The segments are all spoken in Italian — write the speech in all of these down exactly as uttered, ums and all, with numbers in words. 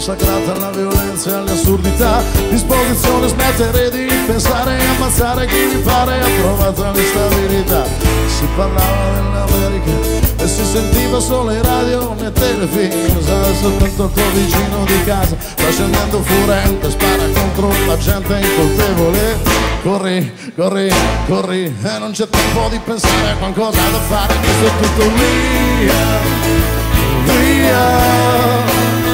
consacrata alla violenza e alle assurdità. Disposizione smettere di pensare e ammazzare chi mi pare, ha trovato l'instabilità. Si parlava dell'America e si sentiva solo in radio né telefilm. Usava soltanto il tuo vicino di casa, sta scendendo furente, spara contro la gente incolpevole. Corri, corri, corri e non c'è tempo di pensare a qualcosa da fare, questo è tutto via, via.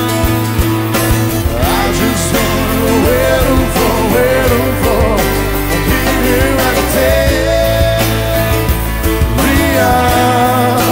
I just wanna wait for, wait for, I'll be here at the day, via.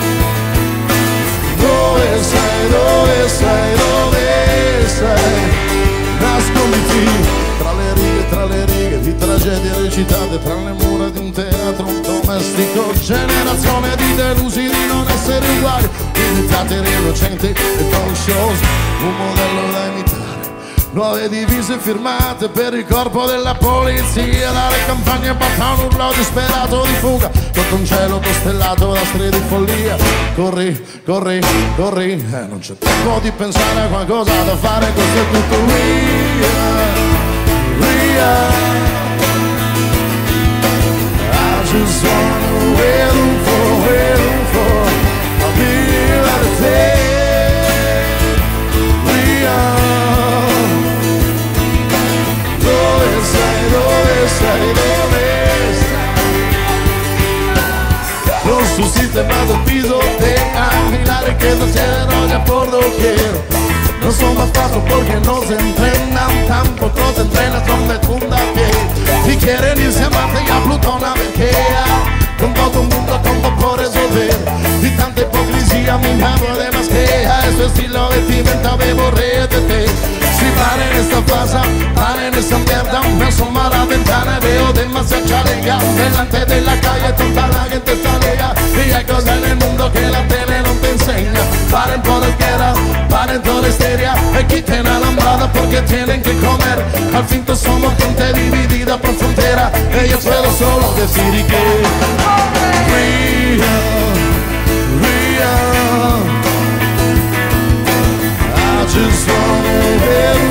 Dove sei, dove sei, dove sei? Nasconditi tra le righe, tra le righe di tragedie recitate, tra le mura di un teatro domestico. Generazione di delusi di non essere uguali, imitateri innocenti e talk shows, un modello da imitare. Nuove divise firmate per il corpo della polizia, dalle campagne batta un urlo disperato di fuga sotto un cielo costellato da strisce di follia. Corri, corri, corri, eh, non c'è tempo di pensare a qualcosa da fare, questo è tutto via, via. I just wanna wait for, wait for, I'll be here at the day, via. Dove sei, dove sei, dove sei? Con su sistemato piso de a que no cierro ya por doquier. No son bastardos porque no se entrenan, tampoco se entrenan, son de funda que si quieren irse a Marte y a Plutón a ver qué hay. Con todo un mundo como por resolver y tanta hipocresía mi mano además que a su estilo de vestimenta bebo rédete. Si paren esta plaza, paren esta mierda, me asomo a la ventana y veo demasiada chalega. Delante de la calle toda la gente está alega y hay cosas en el mundo que la tele no te enseña. Paren por el que era, paren toda histeria y quiten alambrada porque tienen que comer. Al fin todos somos gente dividida por frontera y yo puedo solo decir y que real, real. I just wanna live